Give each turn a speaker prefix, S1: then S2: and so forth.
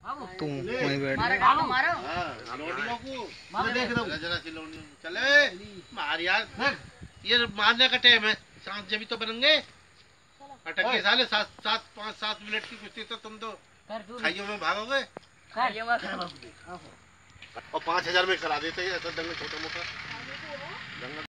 S1: तू वहीं बैठ
S2: चले मार यार, ये मारने का टाइम है, सांस जब तो बनेंगे अटक के साले 5-7 मिनट की कुश्ती तो तुम तो खाइयों में भागोगे और 5,000 में करा देते हैं ऐसा दंगल छोटा मोटा दंगल।